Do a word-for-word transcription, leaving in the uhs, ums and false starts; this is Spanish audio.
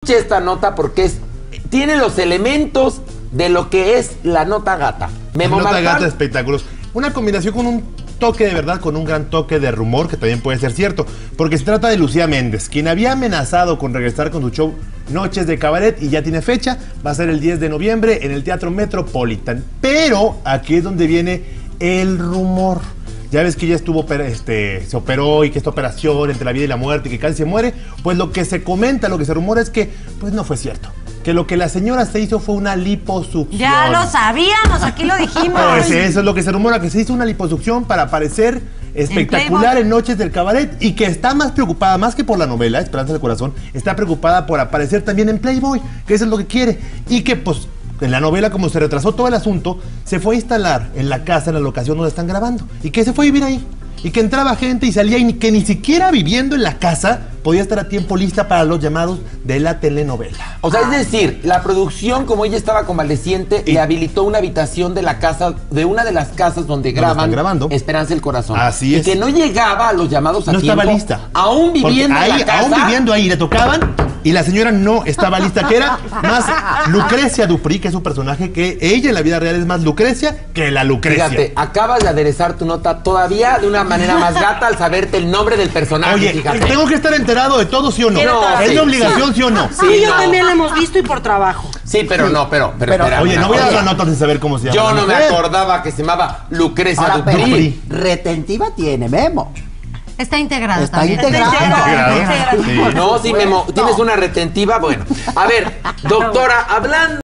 esta nota porque es, tiene los elementos de lo que es la nota gata. Memo la nota Marcán. Gata, espectáculos. Una combinación con un toque de verdad, con un gran toque de rumor, que también puede ser cierto, porque se trata de Lucía Méndez, quien había amenazado con regresar con su show Noches de Cabaret y ya tiene fecha, va a ser el diez de noviembre en el Teatro Metropolitan. Pero aquí es donde viene el rumor. Ya ves que ella estuvo, este, se operó y que esta operación entre la vida y la muerte y que casi se muere. Pues lo que se comenta, lo que se rumora es que pues no fue cierto. Que lo que la señora se hizo fue una liposucción. Ya lo sabíamos, aquí lo dijimos. Pues eso es lo que se rumora, que se hizo una liposucción para parecer espectacular en, en Noches del Cabaret y que está más preocupada, más que por la novela Esperanza del Corazón, está preocupada por aparecer también en Playboy, que eso es lo que quiere. Y que pues en la novela, como se retrasó todo el asunto, se fue a instalar en la casa, en la locación donde están grabando. Y que se fue a vivir ahí. Y que entraba gente y salía y que ni siquiera viviendo en la casa podía estar a tiempo lista para los llamados de la telenovela. O sea, es decir, la producción, como ella estaba convaleciente, y le habilitó una habitación de la casa, de una de las casas donde graban grabando Esperanza del Corazón. Así es. Y que no llegaba a los llamados a no tiempo. No estaba lista. Aún viviendo ahí, en la casa. Aún viviendo ahí, le tocaban y la señora no estaba lista, que era más Lucrecia Dupri, que es un personaje que ella en la vida real es más Lucrecia que la Lucrecia. Fíjate, acabas de aderezar tu nota todavía de una manera más gata al saberte el nombre del personaje. Oye, fíjate. Tengo que estar enterado de todo, ¿sí o no? no ¿Es sí, mi obligación, sí, sí o no? Sí, sí yo no. también lo hemos visto y por trabajo. Sí, pero no, pero, pero, pero espera, oye, no voy a dar la nota sin saber cómo se llama. Yo no me acordaba que se llamaba Lucrecia Ahora, Dupri. Retentiva tiene, Memo. Está integrado Está también. integrado. Está integrado. Está integrado. Sí. No, sí, Memo, tienes una retentiva. Bueno, a ver, doctora, hablando